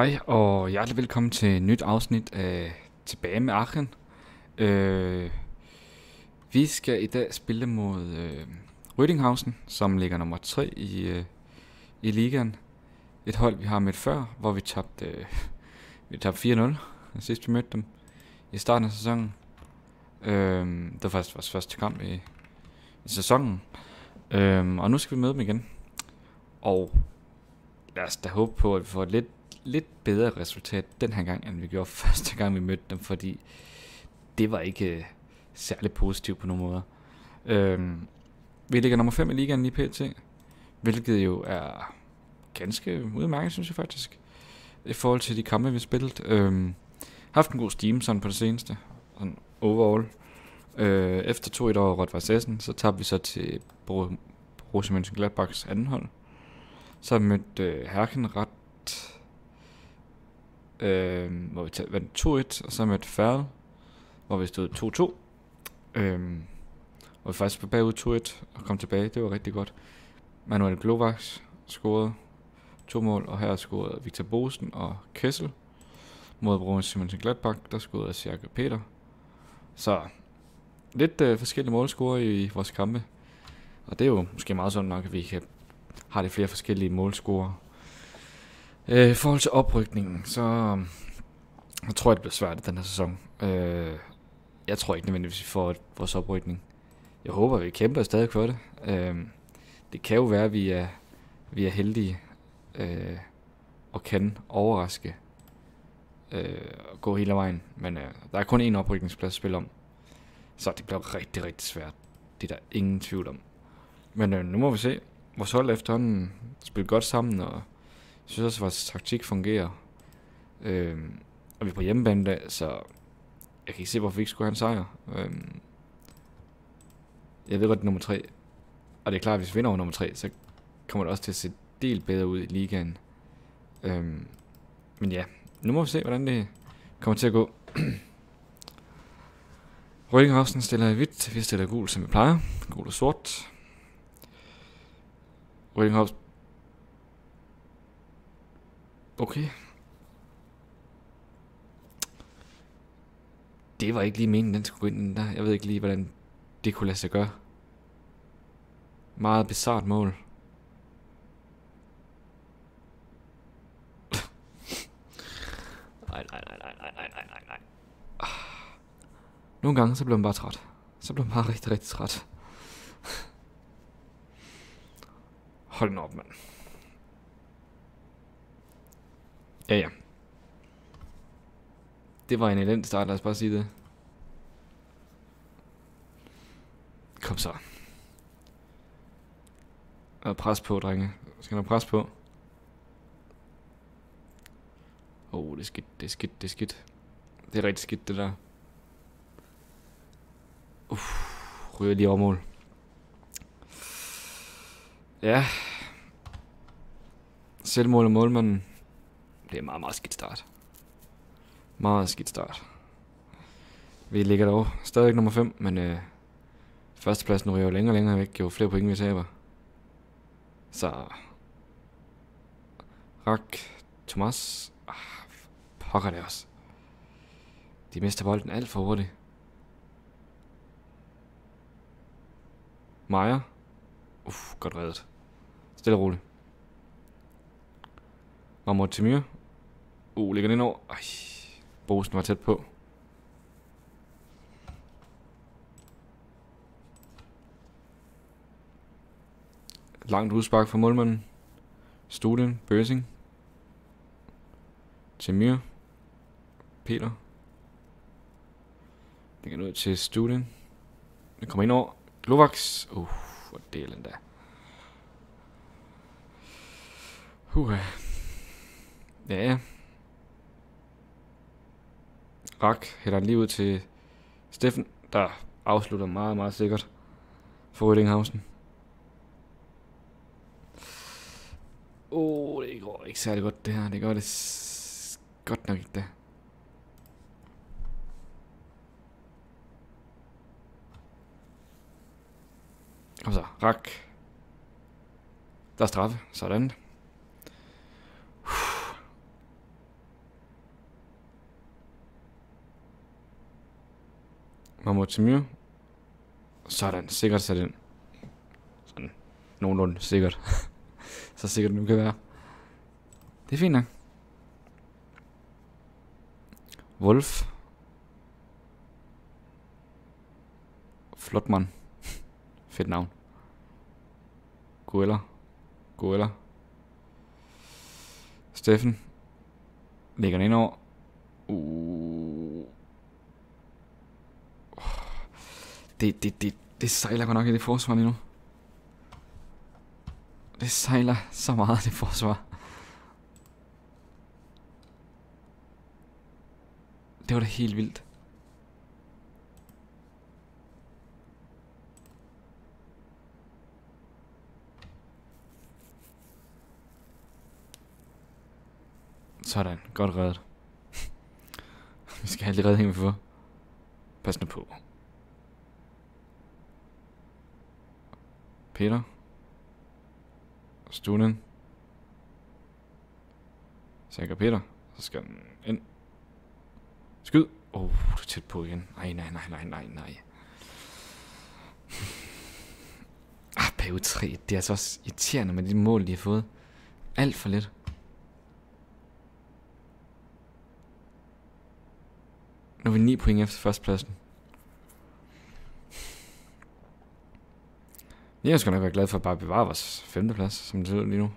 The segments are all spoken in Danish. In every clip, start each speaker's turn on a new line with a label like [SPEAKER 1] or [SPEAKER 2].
[SPEAKER 1] Hej og hjertelig velkommen til et nyt afsnit af Tilbage med Aachen. Vi skal i dag spille mod Rødinghausen, som ligger nummer 3 i ligaen. Et hold vi har mødt før, hvor vi tabte 4-0, sidst vi mødte dem i starten af sæsonen. Det var faktisk vores første kamp i sæsonen. Og nu skal vi møde dem igen. Og lad os da håbe på, at vi får et lidt bedre resultat den her gang, end vi gjorde første gang vi mødte dem, fordi det var ikke særlig positivt på nogen måder. Vi ligger nummer 5 i ligaen lige pt, hvilket jo er ganske udmærket, synes jeg faktisk, i forhold til de kampe vi har spillet. Haft en god steam sådan på det seneste, sådan overall. Efter 2-1 over Rot-Weiß Essen, så tabte vi så til Borussia Mönchengladbachs anden hold. Så mødte Herkenrath, hvor vi vandt 2-1, og så mødte Ferl, hvor vi stod 2-2. Hvor vi faktisk var bagud 2-1 og kom tilbage. Det var rigtig godt. Manuel Glovax scorede 2 mål, og her scorede Victor Bosen og Kessel. Mod Borussia Mönchengladbach, der scorede Serge Peter. Så lidt forskellige målscorer i vores kampe. Og det er jo måske meget sådan nok, at vi har lidt flere forskellige målscorer. I forhold til oprykningen, så jeg tror jeg, det bliver svært i den her sæson. Jeg tror ikke nødvendigvis, vi får vores oprykning. Jeg håber, vi kæmper stadig for det. Det kan jo være, at vi er heldige og kan overraske og gå hele vejen. Men der er kun én oprykningsplads at spille om. Så det bliver rigtig, rigtig svært. Det er der ingen tvivl om. Men nu må vi se. Vores hold efterhånden spiller godt sammen, og jeg synes også, at vores taktik fungerer. Og vi er på hjemmebane der, så jeg kan ikke se, hvorfor vi ikke skulle have en sejr. Jeg ved godt, det er nummer 3. Og det er klart, at hvis vi vinder over nummer 3, så kommer det også til at se del bedre ud i ligaen. Men ja, nu må vi se, hvordan det kommer til at gå. Rødinghausen stiller i hvidt, vi stiller gul, som vi plejer. Gul og sort. Rødinghausen. Okay. Det var ikke lige meningen, den skulle gå ind den der. Jeg ved ikke lige, hvordan det kunne lade sig gøre. Meget bizarrt mål. Nej. Nogle gange, så blev man bare træt. Så blev man bare rigtig, rigtig træt. Hold nu op, mand. Ja. Det var en elendig start, lad os bare sige det. Kom så. Og pres på, drenge. Skal der pres på? Det er skidt. Det er rigtig skidt, det der. Ryger lige over mål. Ja. Selvmål og målmanden. Det er meget, meget skidt start. Meget skidt start. Vi ligger dog stadig nummer 5, men førstepladsen ryger jo længere og længere væk, jo flere point vi taber. Så Rak, Thomas. Pokker det også. De mister bolden alt for hurtigt. Maja. Godt reddet. Stille og roligt. Rammer til Myre. Ligger den ind over. Bosen var tæt på. Langt udspark fra målmanden. Studien, Bøsing. Til Myre. Peter. Det kan ud til Studien. Den kommer ind over. Glovax. Hvor delen da. Ja. Rak hælder lige ud til Steffen, der afslutter meget, meget sikkert for Rødinghausen. Det går ikke særlig godt det her. Det gør det godt nok ikke det. Kom så, Rak. Der er straffe, sådan. Mahmoud Temir. Sådan, sikkert sat ind. Sådan, nogenlunde sikkert. Så sikkert nu kan være. Det er fint nok. Wolf. Flotman. Fedt navn. Goeller. Steffen. Lægger den ind over. Det sejler godt nok i det forsvar lige nu. Det sejler så meget i det forsvar. Det var da helt vildt. Sådan, godt reddet. Vi skal have lidt redning for. Pas nu på. Peter. Stulen. Sækker Peter. Så skal den ind. Skyd. Du er tæt på igen. Nej. Periode 3. Det er altså også irriterende med de mål, de har fået. Alt for lidt. Nu er vi 9 point efter førstepladsen. Jeg skal nok være glad for at bare bevare vores 5. plads, som det ser ud lige nu.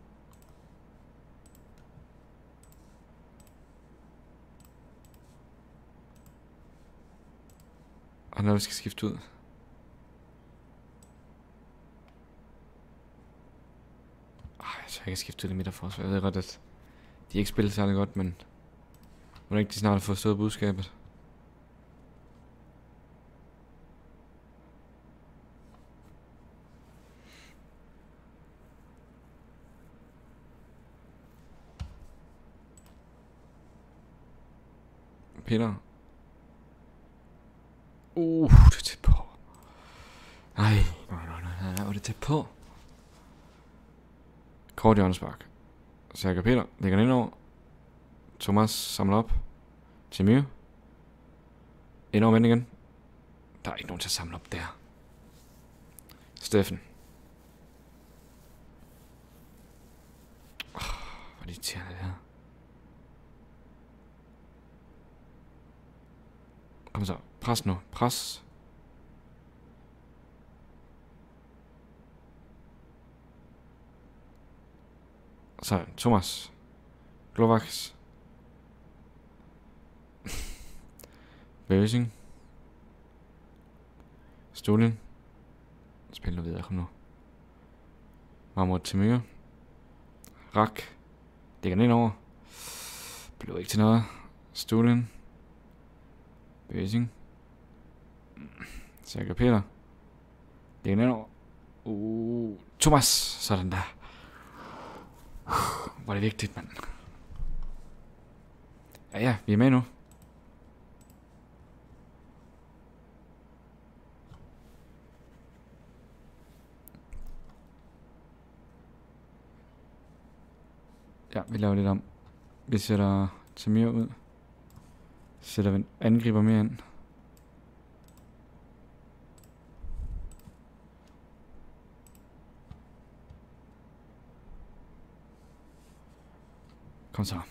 [SPEAKER 1] Og når vi skal skifte ud. Så jeg kan skifte ud i midterforsvar. Jeg ved godt, at de ikke spiller særlig godt, men må ikke de snart har forstået budskabet. Peter. Det er tæt på. Nej, hvor er det tæt på. Kort hjørnespark. Sækker Peter. Lægger den ind over. Thomas samler op. Temir. Ind over igen. Der er ikke nogen til at samle op der. Steffen. Hvor er det irriterende det her. Kom så. Pres nu. Pres. Så Thomas. Glovax. Bøsing. Stolien. Spil nu videre, kom nu. Mahmoud Temir. Rak. Lægger den ind over. Blev ikke til noget. Stolien. Bøsing. Sækker Peter. Lægger den ind over. Thomas. Sådan der. Hvor er det vigtigt, mand. Ja, vi er med nu. Ja, vi laver lidt om. Vi sætter Temir ud. Sætter vi en angriber mere ind. Kom så.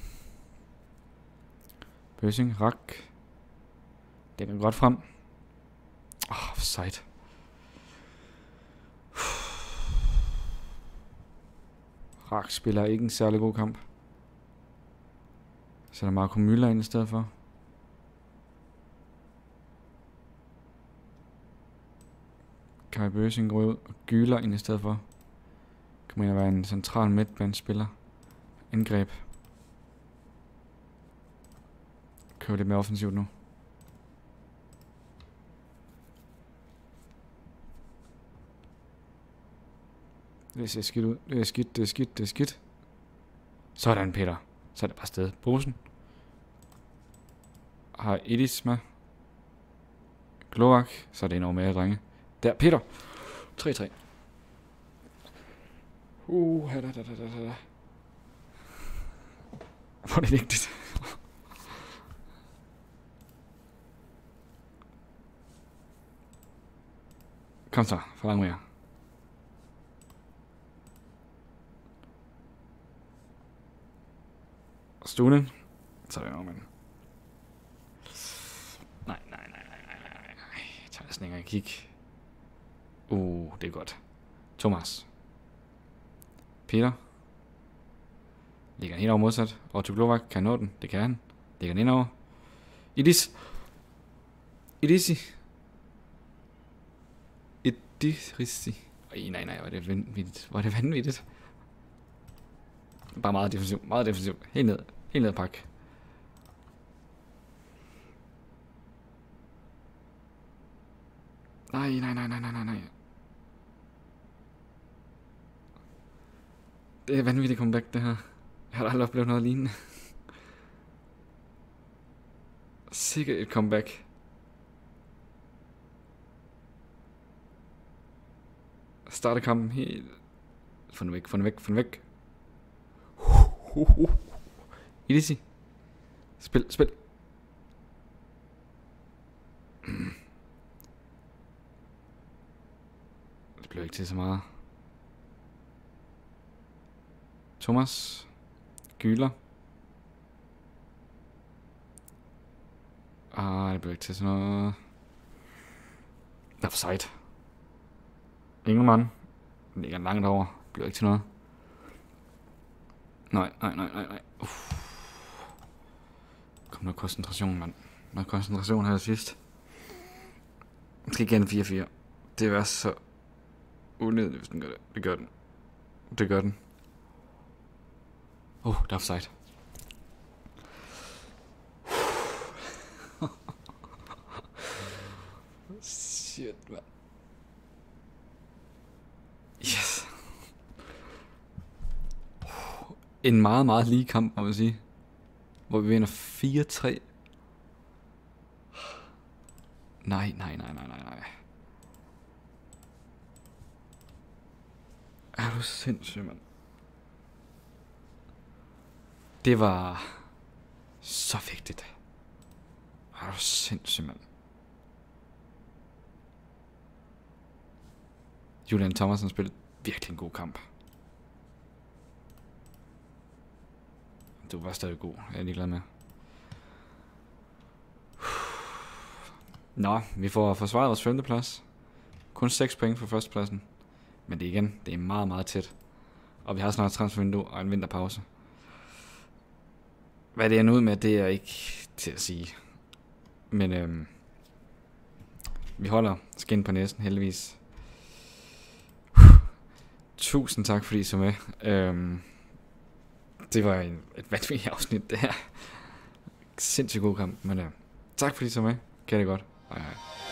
[SPEAKER 1] Bøsing, Rak. Det er godt frem. Offside. Rak spiller ikke en særlig god kamp. Sætter Marco Müller ind i stedet for. Kai Bøsing går ud og Güler ind i stedet for. Kommer ind at være en central midtbanespiller. Indgreb. Kører lidt mere offensivt nu. Det ser skidt ud. Det er skidt. Sådan, Peter. Så er det bare sted. Posen. Har Edis med. Gloak. Så er det endnu mere, drenge. Der, Peter. 3-3. Hvor er det vigtigt. Kom så, forlang mere. Stuen. Så er det men. Nej. Jeg tager sådan en kig. Det er godt. Thomas. Peter. Ligger han helt over modsat. Og til Glovak. Kan nå den? Det kan han. Ligger han indover. Idisi. Nej, hvor er det vanvittigt. Bare meget defensiv. Helt ned pakke. Nej. Det er vanvittigt comeback, det her. Jeg har aldrig oplevet noget lignende. Sikkert et comeback. Starter kampen helt. Få den væk. Idisi. Spil. Det blev ikke til så meget. Thomas. Gyler. Det blev ikke til sådan noget. Offside. Ingemann. Den ligger langt over. Det blev ikke til noget. Nej. Kom noget koncentration, mand. Noget koncentration her sidst. Den skal igen 4-4. Det er så unødigt, hvis den gør det. Det gør den. Der er offside. Shit, mand. Yes. En meget lige kamp, må man sige. Hvor vi vinder 4-3. Nej. Er du sindssyg, mand? Det var så vigtigt. Er du sindssyg, mand? Julian Thomasen spillede virkelig en god kamp. Du var stadig god. Jeg er ligeglad med. Nå, vi får forsvaret vores 5. plads. Kun 6 point for førstepladsen. Men det er meget tæt. Og vi har snart et transfervindue og en vinterpause. Hvad det ender ud med, det er ikke til at sige. Men vi holder skin på næsen, heldigvis. Tusind tak, fordi I så med. Det var et vanvittigt afsnit, det her. Sindssygt god kamp, men tak fordi I så med. Kan det godt. Hej.